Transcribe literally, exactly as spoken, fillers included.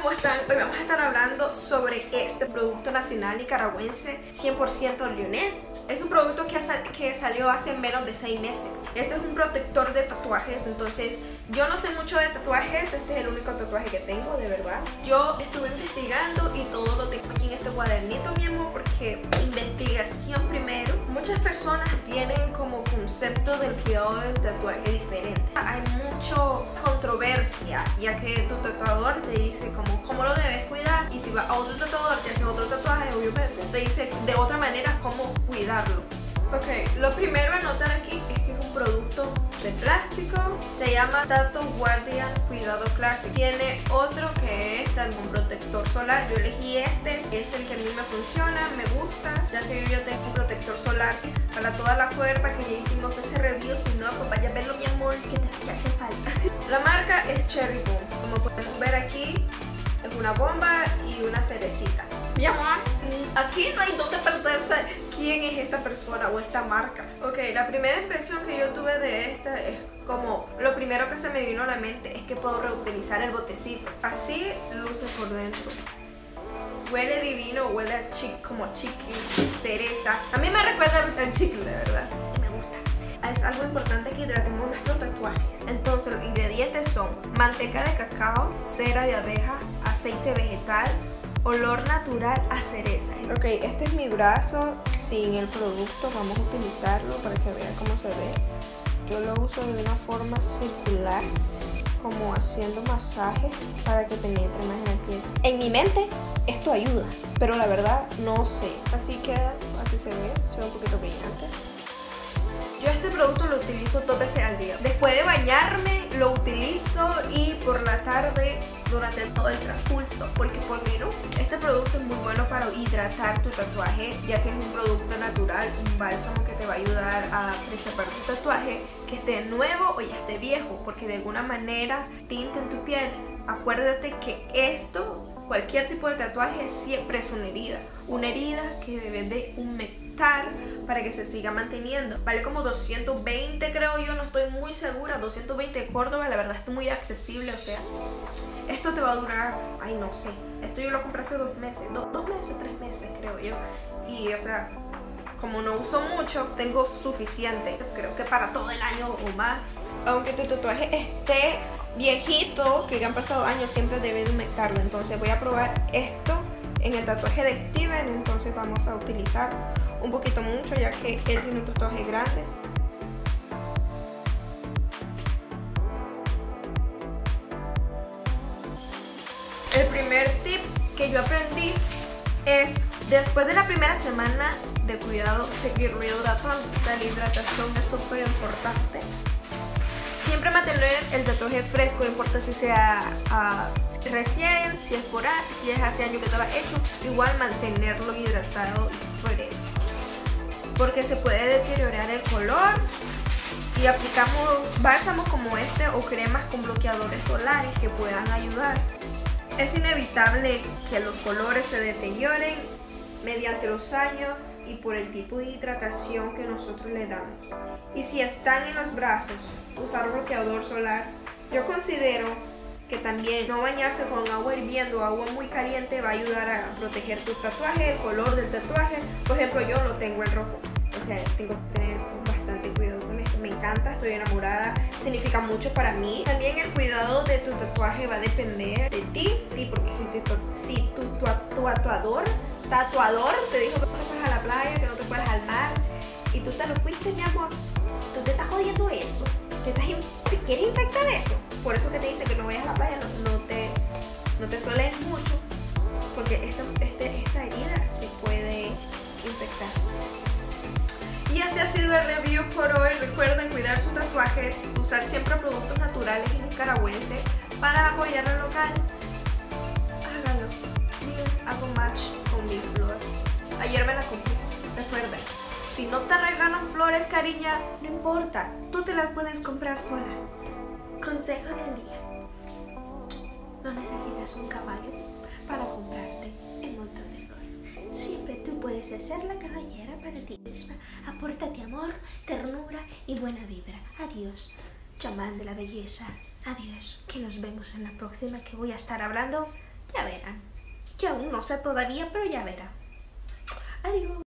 ¿cómo están? Hoy vamos a estar hablando sobre este producto nacional nicaragüense cien por ciento leonés. Es un producto que, que salió hace menos de seis meses. Este es un protector de tatuajes, entonces yo no sé mucho de tatuajes, este es el único tatuaje que tengo, de verdad. Yo estuve investigando y todo lo tengo aquí en este cuadernito, mi amor, porque investigación primero. Muchas personas tienen como concepto del cuidado del tatuaje diferente. Hay mucha controversia, ya que tu tatuador te dice como cómo lo debes cuidar, y si vas a otro tatuador te hace otro tatuaje, obviamente te dice de otra manera cómo cuidarlo. Ok, lo primero a notar aquí es que es un producto de plástico, se llama Tattoo Guardian Cuidado Classic. Tiene otro que es también un protector solar. Yo elegí este, es el que a mí me funciona, me gusta, ya que yo tengo un protector solar para toda la cuerpa, que ya hicimos ese review. Si no, pues vaya a verlo, mi amor, que te hace falta. La marca es Cherry Bomb, como podemos ver aquí, es una bomba y una cerecita. Mi amor, aquí no hay donde perderse quién es esta persona o esta marca. Ok, la primera impresión que yo tuve de esta es como, lo primero que se me vino a la mente es que puedo reutilizar el botecito. Así luce por dentro. Huele divino, huele a chic, como chicle, cereza. A mí me recuerda al chicle, de verdad. Me gusta. Es algo importante que hidratemos nuestros tatuajes. Entonces los ingredientes son manteca de cacao, cera de abeja, aceite vegetal, olor natural a cereza. Ok, este es mi brazo sin el producto. Vamos a utilizarlo para que vean cómo se ve. Yo lo uso de una forma circular, como haciendo masaje para que penetre más en la piel. En mi mente esto ayuda, pero la verdad no sé. Así queda, así se ve, se ve un poquito brillante. Yo este producto lo utilizo dos veces al día. Después de bañarme lo utilizo, y por la tarde durante todo el transcurso, porque por mí no. Este producto es muy bueno para hidratar tu tatuaje, ya que es un producto natural, un bálsamo que te va a ayudar a preservar tu tatuaje, que esté nuevo o ya esté viejo, porque de alguna manera tinta en tu piel. Acuérdate que esto, cualquier tipo de tatuaje, siempre es una herida. Una herida que debes de humectar para que se siga manteniendo. Vale como doscientos veinte, creo yo, no estoy muy segura. doscientos veinte de Córdoba, la verdad es muy accesible, o sea, esto te va a durar, ay no sé, esto yo lo compré hace dos meses, do, dos meses, tres meses creo yo. Y o sea, como no uso mucho, tengo suficiente, creo que para todo el año o más. Aunque tu tatuaje esté viejito, que han pasado años, siempre debes de humectarlo. Entonces voy a probar esto en el tatuaje de Steven. Entonces vamos a utilizar un poquito mucho, ya que él tiene un tatuaje grande. El primer tip que yo aprendí es, después de la primera semana de cuidado, seguir hidratando. La hidratación es súper importante. Siempre mantener el tatuaje fresco, no importa si sea uh, recién, si es por ahí, si es hace años que te lo has hecho, igual mantenerlo hidratado y fresco, porque se puede deteriorar el color. Y aplicamos bálsamos como este o cremas con bloqueadores solares que puedan ayudar. Es inevitable que los colores se deterioren mediante los años y por el tipo de hidratación que nosotros le damos. Y si están en los brazos, usar bloqueador solar. Yo considero que también no bañarse con agua hirviendo o agua muy caliente va a ayudar a proteger tu tatuaje, el color del tatuaje. Por ejemplo, yo lo tengo en rojo, o sea, tengo que tener bastante cuidado con esto. Me encanta, estoy enamorada, significa mucho para mí. También el cuidado de tu tatuaje va a depender de ti, porque si tu, si tu, tu, tu tatuador tatuador te dijo que no te fueras a la playa, que no te fueras al mar, y tú te lo fuiste, mi amor, tú te estás jodiendo eso, te, estás, te quieres infectar eso. Por eso que te dice que no vayas a la playa, no, no te no te soles mucho, porque esta, este, esta herida se puede infectar. Y este ha sido el review por hoy. Recuerden cuidar su tatuaje, usar siempre productos naturales y nicaragüenses para apoyar al local. Háganlo. Yo hago match con mi flor. Ayer me la compré. Recuerden, si no te regalan flores, cariña, no importa, tú te las puedes comprar sola. Consejo del día: no necesitas un caballo para comprarte el montón de flores. Siempre tú puedes hacer la caballera para ti misma. Apórtate amor, ternura y buena vibra. Adiós, chamán de la belleza. Adiós, que nos vemos en la próxima, que voy a estar hablando Ya verán. Que aún no sé todavía, pero ya verán. Adiós.